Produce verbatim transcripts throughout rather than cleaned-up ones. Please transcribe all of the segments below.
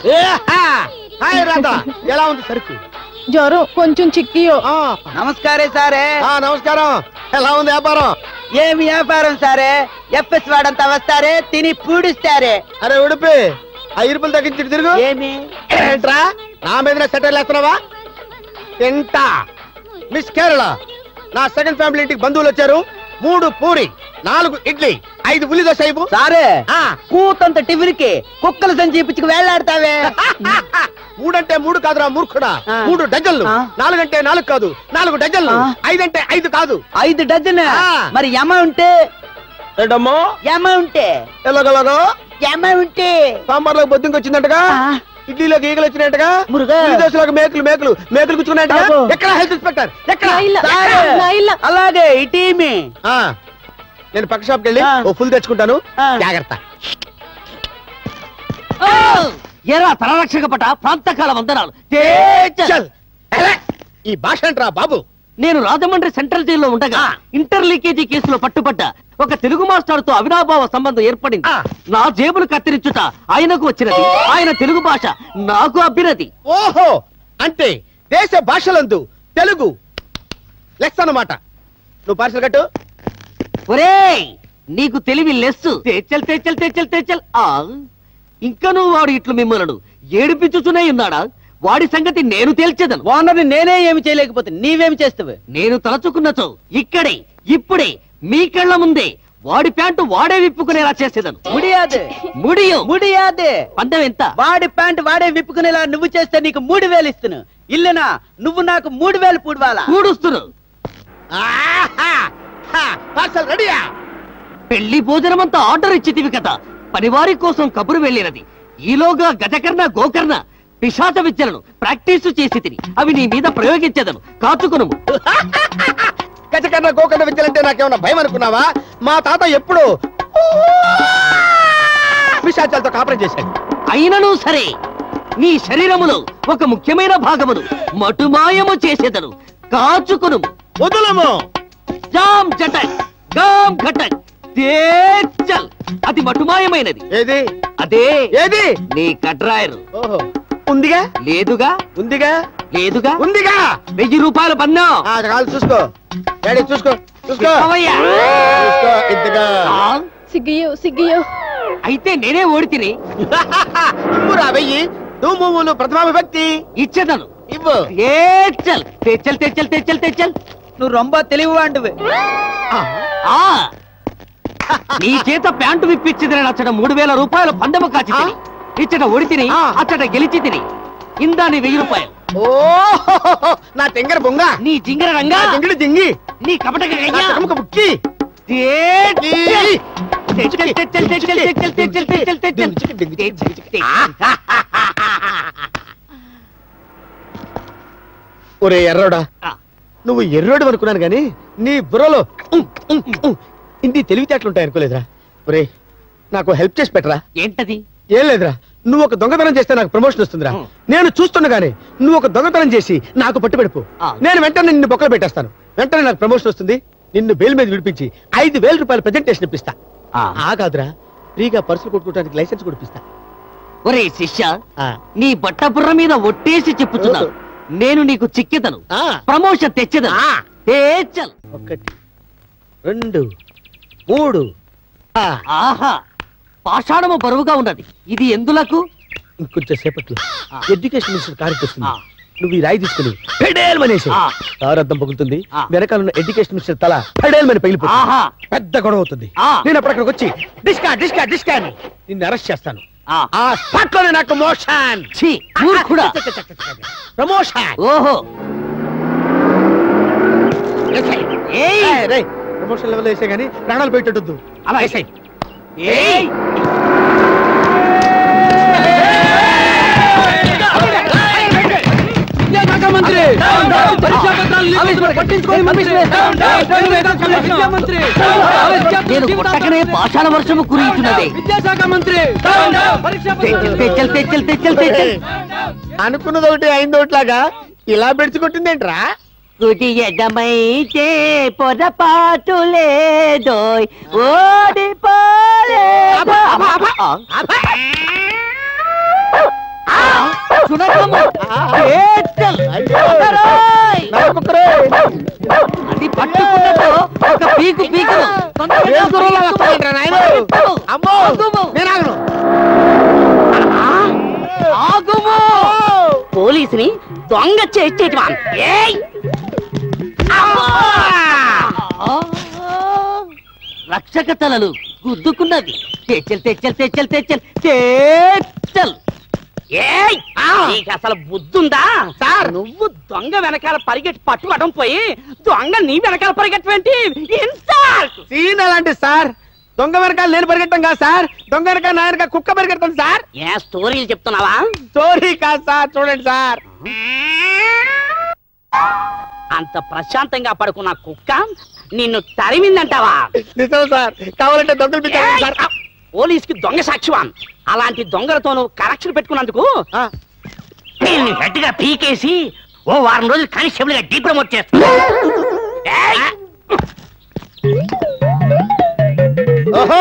Hi Radha, ఎలా ఉంది సరుకు? జ్వరం కొంచెం చిక్కియో. నమస్కారం సారే. నమస్కారం. ఎలా ఉంది వ్యాపారం? ఏమి వ్యాపారం సారే, ఎఫ్ఎస్ వాడంతా వస్తారే తిని పూడిస్తారే. అరే ఉడిపి, ఆ ఇరుపులు తగ్గించి తిరుగు. ఏమి ఏంట్రా నా మీద సెటిల్ వేస్తున్నావా? తింటా. మిస్ కేరళ, నా సెకండ్ ఫ్యామిలీ ఇంటికి బంధువులు వచ్చారు. మూడు పూరి, నాలుగు ఇడ్లీ, ఐదు ఉల్లి దోశ ఇవ్వు. సారే కూతంత టిఫిన్ కి కుక్కల సంచి పిచ్చుకు వేళ్లాడతావే. మూడంటే మూడు కాదురా మూర్ఖుడా, మూడు డజన్లు. నాలుగంటే నాలుగు కాదు, నాలుగు డజన్లు. ఐదంటే ఐదు కాదు, ఐదు డజన్. మరి అమౌంట్ ఏంటమ్మో? అమౌంట్ ఎలాగలాగో అమౌంట్. సాంబార్లో బొద్దింకి వచ్చిందంటగా, ఇడ్లీలోకి ఈగలు వచ్చినట్టుగా, మురుగా దోశలోకి మేకలు మేకలు మేకలు కూర్చుకున్నట్టుగా. ఎక్కడ హెల్త్ ఇన్స్పెక్టర్ ఎక్కడ? అలాగే ఇటీమి. నేను పక్క షాప్కి వెళ్ళి ఓ ఫుల్ తెచ్చుకుంటాను, జాగ్రత్త. ఎరా తరరక్షక పట ప్రాంతకాల వందనాలు. ఈ భాష అంటరా బాబు? నేను రాజమండ్రి సెంట్రల్ జైల్లో ఉండగా ఇంటర్ లీకేజీ కేసులో పట్టుబడ్డ ఒక తెలుగు మాస్టర్ తో అవినాభావ సంబంధం ఏర్పడింది. నా జేబులు కత్తిరించుట ఆయనకు వచ్చినది, ఆయన తెలుగు భాష నాకు అబ్బినది. ఓహో, అంటే దేశ భాషలందు తెలుగు లెస్ అన్నమాట. నువ్వు పార్సల్ కట్టు. ఒరేయ్, నీకు తెలివి లెస్సు. తెచ్చల్ తెచ్చల్ తెచ్చల్ తెచ్చల్. ఆ ఇంకా నువ్వు వాడు ఇట్లు మిమ్మలను ఏడిపించుచునే ఉన్నాడా? వాడి సంగతి నేను తేల్చేదను. ఓనర్ని నేనే ఏమి చేయలేకపోతే నీవేమి చేస్తావు? నేను తలచుకున్నచో ఇక్కడే ఇప్పుడే మీ కళ్ళ ముందే వాడి ప్యాంటు వాడే విప్పుకునేలా చేసేదను. ముడియాదు ముడియో ముడియాదే. పందెం ఎంత? వాడి ప్యాంటు వాడే విప్పుకునేలా నువ్వు చేస్తే నీకు మూడు వేలు ఇస్తును. ఇల్లునా నువ్వు నాకు మూడు వేలు పూడవాలా? పూడుస్తున్నావు. పార్సల్ రెడీయా? పెళ్లి భోజనమంతా ఆర్డర్ ఇచ్చితివి కదా, పనివారి కోసం కబురు వెళ్ళినది. ఈలోగా గజకర్ణ గోకర్ణ పిశాచ విద్యలను ప్రాక్టీస్ చేసి తిని అవి నీ మీద ప్రయోగించేదను, కాచుకును. గజకర్ణ గోకర్ణ విద్యలంటే నాకేమన్నా భయం అనుకున్నావా? మా తాత ఎప్పుడు పిశాచాలతో కాపురం చేశాడు. అయినను సరే నీ శరీరములో ఒక ముఖ్యమైన భాగమును మటుమాయము చేసేదను, కాచుకును. వదులము. జామ్ జటక్ గామ్ ఘటక్ తేచల్. అది మటుమాయమైనది. ఏది? అదే. ఏది? నీ కట్రాయరు. ఓహో, ఉందిగా? లేదుగా. ఉందిగా? లేదుగా. ఉందిగా. వెయ్యి రూపాయలు పన్ను. కాదు, చూసుకో డాడీ, చూసుకో చూసుకో చూసుకో. ఇంతగా సిగ్గియో సిగ్గియో. అయితే నేనే ఓడి తిని ఇమ్మురా వెయ్యి. నువ్వు ప్రథమ విభక్తి ఇచ్చేదను. ఇవ్వు. ఏచల్ తెచ్చల్ తెచ్చల్ తెచ్చల్ తెచ్చల్. నువ్వు రొంబ తెలివి వాంటివి. నీ చేత ప్యాంటు విప్పించిందని అచ్చట మూడు వేల రూపాయలు పందెము కాచి తిని, ఇచ్చట ఓడి తిని అచ్చట గెలిచి తిని ఇందా నీ వెయ్యి రూపాయలు. ఓ నా తెంగర బొంగ, నీ జింగర రంగా, జింగిడి జింగి, నీ కపటక బుక్కి. ఒరే ఎర్రోడా, నువ్వు ఎర్రోడు అనుకున్నాను గాని నీ బుర్రలో ఇన్ని తెలివితేటలుంటాయి అనుకోలేదురా. ఒరే నాకు హెల్ప్ చేసి పెట్టరా. ఏంటది? ఏం లేదురా, నువ్వు ఒక దొంగతనం చేస్తే నాకు ప్రమోషన్ వస్తుందిరా. నేను చూస్తుండగానే నువ్వు ఒక దొంగతనం చేసి నాకు పట్టుబెడుపు. నేను వెంటనే నిన్ను బొక్కలు పెట్టేస్తాను. వెంటనే నాకు ప్రమోషన్ వస్తుంది. నిన్ను బెయిల్ మీద విడిపించి ఐదు వేల రూపాయల ప్రెజెంటేషన్ ఇప్పిస్తా. ఆ కాదురా, ఫ్రీగా పర్సులు కొట్టుకోవడానికి లైసెన్స్ కూడా ఇప్పిస్తా. ఒరే శిష్య, నీ బట్ట బుర్ర మీద ఒట్టేసి చెప్పుచున్నాను, నేను నీకు చిక్కెదను, ప్రమోషన్ తెచ్చేదను. తెచ్చల్. ఒకటి, రెండు, మూడు. ఆహా, పాషాణము బరువుగా ఉన్నది. ఇది ఎందులకు? ఇంకొంచెం సేపట్లో ఎడ్యుకేషన్ మినిస్టర్ కారెక్ట్ వస్తుంది. నువ్వు ఈ రాయి తీసుకుని పెడేల్ మనేసి తారద్దం పగులుతుంది. వెనకాల ఉన్న ఎడ్యుకేషన్ మినిస్టర్ తల పెడేల్ మని పగిలిపోతుంది. పెద్ద గొడవ అవుతుంది. నేను అప్పటికి వచ్చి డిస్కా డిస్కా డిస్కా అని నిన్ను అరెస్ట్ చేస్తాను. ఆ స్పాట్ లోనే నాకు మోషన్. ప్రమోషన్. ఓహో, ప్రమోషన్ లెవెల్ వేసే గానీ ప్రాణాలు పోయేటట్టు అలా వేసాయి. నేను పుట్టకనే పాషాణ వర్షము కురియుచున్నదే. విద్యాశాఖ మంత్రి తెచ్చల్ తెచ్చల్ తెచ్చల్ తెచ్చల్. అనుకున్నది ఒకటి అయింది ఒకటిలాగా ఇలా బెడిచికొట్టిందేంట్రా? కుటి ఎగమైతే పొరపాటు లేదోయ్, ఓడిపోలే. సునకము ఏటల్ అది పట్టుకున్నట్టు ఒక పీకు పీకు ఆగుము పోలీసుని దొంగ చేసేటివా రక్షక తలలు గుద్దుకున్నది తెచ్చల్ తెచ్చల్ తెచ్చల్ తెచ్చల్ తెచ్చల్ నీకు అసలు బుద్ధుందా సార్ నువ్వు దొంగ వెనకాల పరిగెట్టి పట్టుకోవడం పోయి దొంగ నీ వెనకాల పరిగెట్టవేంటి సీన్ అలాంటి సార్ దొంగ వెనకాల నేను పరిగెట్టం కాదు సార్ దొంగ వెనకాల నా వెనకాల కుక్క పరిగెడతాం సార్ ఏ స్టోరీలు చెప్తున్నావా స్టోరీ కాదు సార్ చూడండి సార్ అంత ప్రశాంతంగా పడుకున్న కుక్క నిన్ను తరిమిందంటావా నిజం సార్ కావాలంటే దొంగలు పిచ్చారు సార్ పోలీస్ కి దొంగ సాక్షివా అలాంటి దొంగలతోనూ కరెక్షన్ పెట్టుకున్నందుకు నిన్ను గట్టిగా పీకేసి ఓ వారం రోజులు కానిస్టేబుల్ గా డీ ప్రమోట్ చేస్తా ఓహో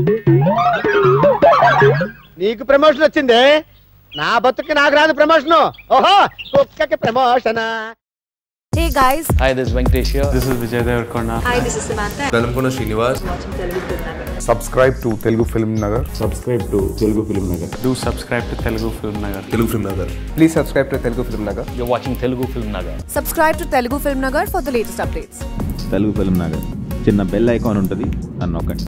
నీకు ప్రమోషన్ వచ్చింది నా బతుకి నాకు రాదు ప్రమోషన్ ఓహో కుక్కకి promotion Hey guys. Hi, this is Venkatesh here. This is Vijay Devarkonda. Hi, this is Samantha. Dalamkona Srinivas. Subscribe to Telugu Film Nagar. Subscribe to Telugu Film Nagar. Do subscribe to Telugu Film Nagar. Telugu Film Nagar. Please subscribe to Telugu Film Nagar. You're watching Telugu Film Nagar. Subscribe to Telugu Film Nagar for the latest updates. Telugu Film Nagar. చిన్న bell icon ఉంటుంది అన్నొక్కండి.